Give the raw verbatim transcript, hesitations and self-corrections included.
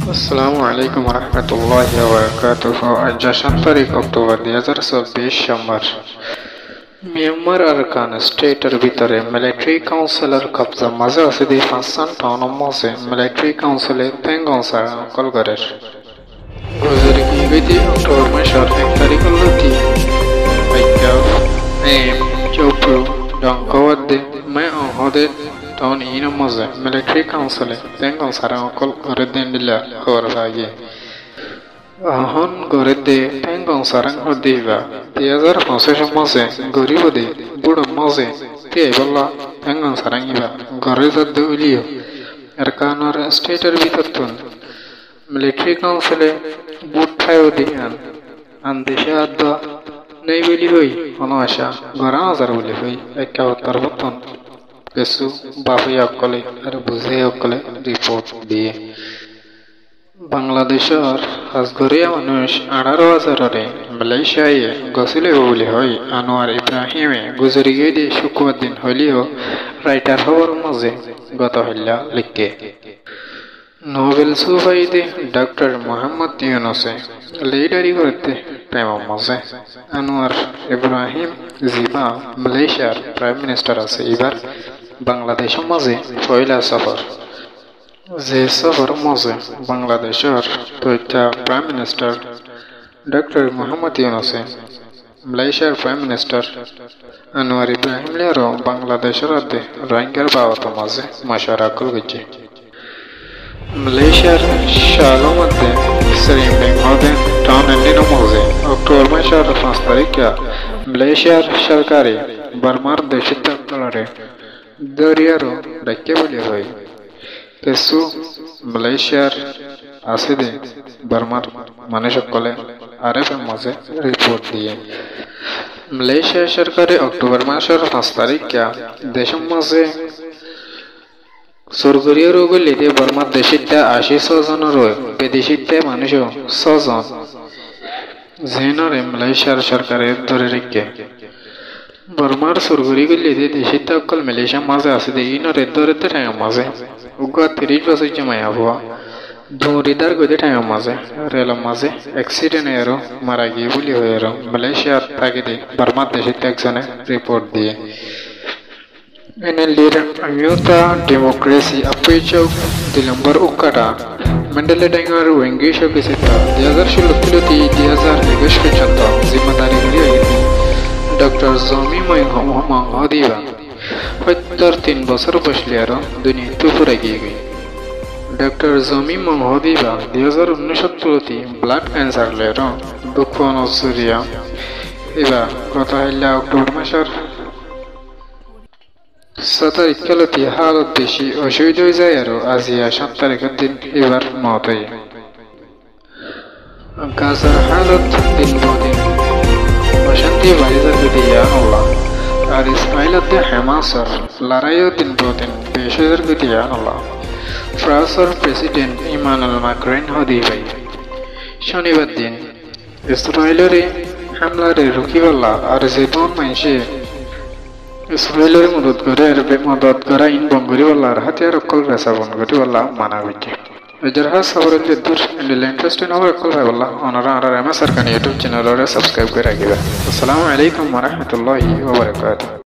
আসসালামু আলাইকুম রহমতুল্লাহি ওয়া বারাকাতুহু। আজ সাত তারিখ অক্টোবর দুই হাজার চব্বিশ সোমবার। মিয়ানমার আরকান স্টেটের ভিতরে মিলিটারি কাউন্সিলের কবজা মাঝে আছে দি পাঁচশান টাউন মাঝে মিলিটারি কাউন্সিলে পেঙ্গং সারা কলগরের গুজরি গিয়ে অক্টোবর মাসের এক তারিখ লতি আইকা এম চৌপ্রু ডঙ্কওয়াদে মে অহদে টাউন ইন মাঝে মিলিটারি কাউন্সিলে পেঙ্গং সারা কলগরের দিন দিলা খবর ভাগে ahon gore de pengong sarang hodiva দুই হাজার পঁচিশ মাসে গরিব দে বুড়ো মাসে তে বলা pengong sarang iba gore যদ উলিও এরকানোর স্টেটের ভিতর তুন মিলিটারি কাউন্সিলে বুট ঠায়ও দিয়ান আন দেশে আদ নেই বলি হই কোনো আশা গরা হাজার বলি হই একাত্তর বতন কিছু বাপই অকলে আর বুঝে অকলে রিপোর্ট দিয়ে বাংলাদেশের হাজগরিয়া মানুষ আঠারো হাজারে মালয়েশিয়ায় গছিলে বলে হয় আনোয়ার ইব্রাহিমে গুজরি গিয়ে দিয়ে শুক্রবার দিন হইলেও রাইটার হওয়ার মাঝে গত হইলা লিখে নোবেল সুফাইদে ডক্টর মোহাম্মদ ইউনুসে লিডারি করতে প্রেম মাঝে আনোয়ার ইব্রাহিম জিবা মালয়েশিয়ার প্রাইম মিনিস্টার আছে এবার বাংলাদেশের মাঝে পয়লা সফর যে সফর মাঝে বাংলাদেশের তথ্য প্রাইম মিনিস্টার ডক্টর মোহাম্মদ ইউনুসে মালয়েশিয়ার প্রাইম মিনিস্টার আনোয়ার ইব্রাহিম লিয়ারও বাংলাদেশের আদে রোহিঙ্গার বাবত মাঝে মশারা কল গেছে মালয়েশিয়ার শালো মধ্যে শ্রীমবেং হবে টাউন এন্ডিন মাঝে অক্টোবর মাসের পাঁচ তারিখে মালয়েশিয়ার সরকারি বার্মার দেশিত দলরে দরিয়ারও ডাকে বলি হয় কিছু মালয়েশিয়ার আছে দে বার্মার মানুষ সকলে আর এফ এর মাঝে রিপোর্ট দিয়ে মালয়েশিয়া সরকারে অক্টোবর মাসের পাঁচ তারিখে দেশের মাঝে সরকারি রোগ লিদে বার্মার দেশিতে আশি ছজনের বিদেশিতে মানুষও ছজন জেনরে মালয়েশিয়ার সরকারের ধরে রেখে বার্মার সরকারি লিদে দেশিতে অকল মালয়েশিয়ার মাঝে আছে দে ইনরে ধরে ঠেঙা মাঝে উগা তিরিশ বছর জমায়া হওয়া ধুঁরিদার গতি ঠেঙা মাঝে রেলের মাঝে অ্যাক্সিডেন্ট এরও মারা গিয়ে বলি হয়ে এরও মালয়েশিয়ার তাকে দিয়ে বার্মার দেশিতে একজনে রিপোর্ট দিয়ে এনএলডির আমিউতা ডেমোক্রেসি আপেচক দিলম্বর উকাটা মেন্ডেলে ডেঙ্গার ওয়েঙ্গিশ অফিসিতা দুই হাজার ষোলো তিলতি দুই হাজার একুশ পর্যন্ত জিম্মাদারি নিয়ে ডক্টর জমি মহদিবা সত্তর তিন বছর বসলে আরো দুনিয়া তুপুরে গিয়ে গই ডক্টর জমি মহদিবা দুই হাজার উনিশত্তরতি ব্লাড ক্যান্সার লের দুঃখ নজরিয়া এবার গত হাইলা অক্টোবর মাসের সতের ইকালতি হালত বেশি অসুবিধা হয়ে যায় আরো আজিয়া সাত তারিখের দিন এবার মত হয়ে গাজার হালত দিন বদিন অশান্তি বাড়ি যাতে দিয়া আল্লাহ আর ইসরায়েলতে হামাসের লড়াইও দিন বদিন বেশিদের দিয়া আল্লাহ ফ্রান্সের প্রেসিডেন্ট ইমানুয়েল ম্যাক্রন হদি ভাই শনিবার দিন ইসরায়েলের হামলারে রুকিওয়ালা আর যেমন মানুষে ইসরায়েলের মদত করে আর মদত করা ইন বঙ্গরিওয়ালার হাতিয়ার অকল বেসা বঙ্গরিওয়ালা মানা হয়েছে এদের হাত সবরের যে দূর ইন্টারেস্টিং হবে অকল ভাই বললা ওনারা আর এম এস আর কান ইউটিউব চ্যানেলরে সাবস্ক্রাইব করে রাখিবা। আসসালামু আলাইকুম ওয়া রাহমাতুল্লাহি ওয়া বারাকাতুহু।